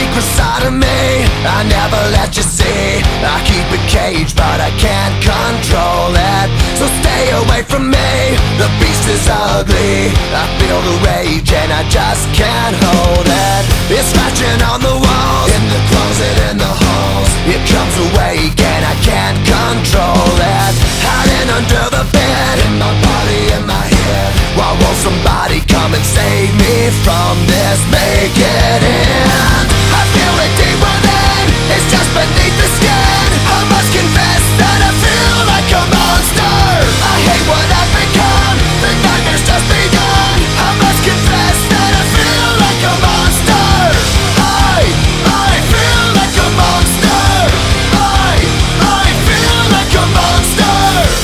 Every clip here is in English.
secret side of me I never let you see. I keep it caged but I can't control it. So stay away from me, the beast is ugly. I feel the rage and I just can't hold it. It's scratching on the walls, in the closet, in the halls. It comes awake and I can't control it. Hiding under the bed, in my body, in my head. Why won't somebody come and save me from this? Make it end. I feel it deep within, it's just beneath the skin. I must confess that I feel like a monster. I hate what I've become, the nightmare's just begun. I must confess that I feel like a monster. I feel like a monster. I feel like a monster.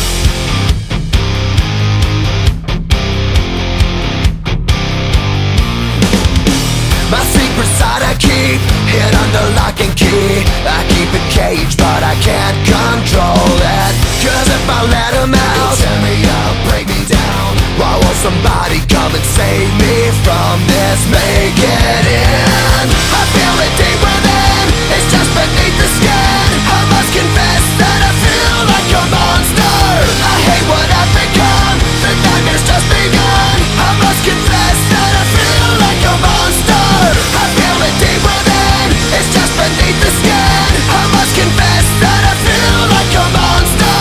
My secret side I keep hid under lock and key. I keep it caged but I can't control it. Cause if I let him out, he'll tear me up, break me down. Why won't somebody come and save me from this? Make it end. I feel it deep within, it's just beneath the skin. I must confess that I feel like a monster. I hate what I've become, the nightmare's just begun. I must confess that I feel like a monster. I feel it deep within, it's just beneath the skin. I must confess that I feel like a monster.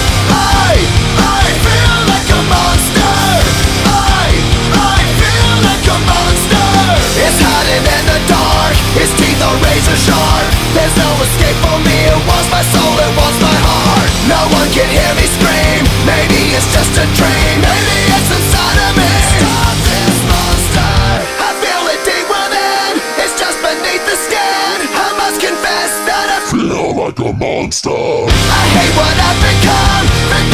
I feel like a monster. I feel like a monster. It's hiding in the dark, its teeth are razor sharp. There's no escape for me, it wants my soul, it wants my heart. No one can hear me scream, maybe it's just a dream. Maybe it's inside of me. Stop this monster. I feel it deep within, it's just beneath the skin. I must confess that I feel like a monster. I hate what I've become.